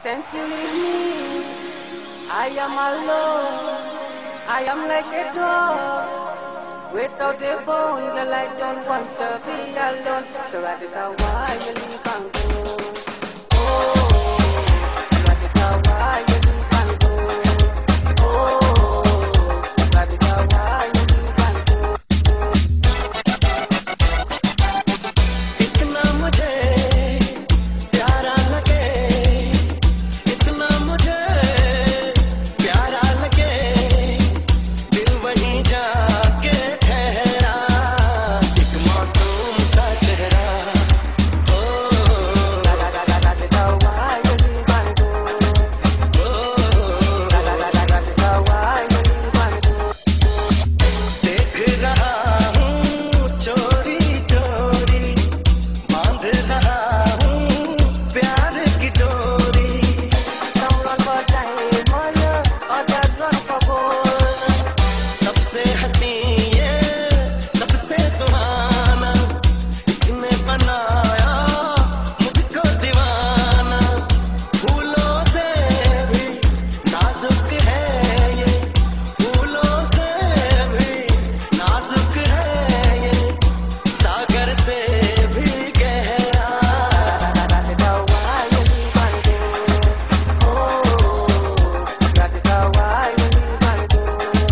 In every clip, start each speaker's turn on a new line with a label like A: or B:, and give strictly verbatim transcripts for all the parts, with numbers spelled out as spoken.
A: Since you leave me, I am alone. I am like a dog without a bone. Girl, I don't want to be alone. So Radica, why you leave and go? Oh, Radica, why you leave and go? Oh, Radica, why you leave and go?
B: इतना मुझे प्यारा लगे, इतना मुझे प्यारा लगे, दिल वहीं जाके ठहरा, एक मासूम सा चेहरा। ओ
A: Radica, why you leave and go?
B: O
A: Radica, why you leave and go?
B: देख रहा हूँ चोरी चोरी, बांध रहा हूँ प्यार की डोरी।
A: Some run for diamond, others run for gold.
B: सबसे हसी ये सबसे सुहाना, इसने बनाया मुझको दीवाना। फूलों से भी नाजुक है ये, फूलों से भी नाजुक है ये, सागर से भी गहरा।
A: Radica, why you leave and go? Oh, Radica, why you leave and go?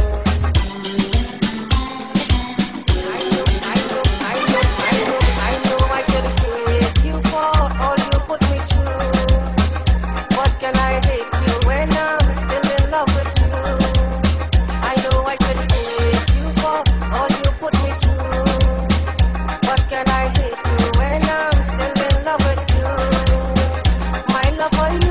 A: I know, I know, I know, I know, I know I should hate you for all you put me through. What can I hate you when I'm still in love with you? I know I should hate you for all you put me through. What can I hate you when I'm still in love with you? My love for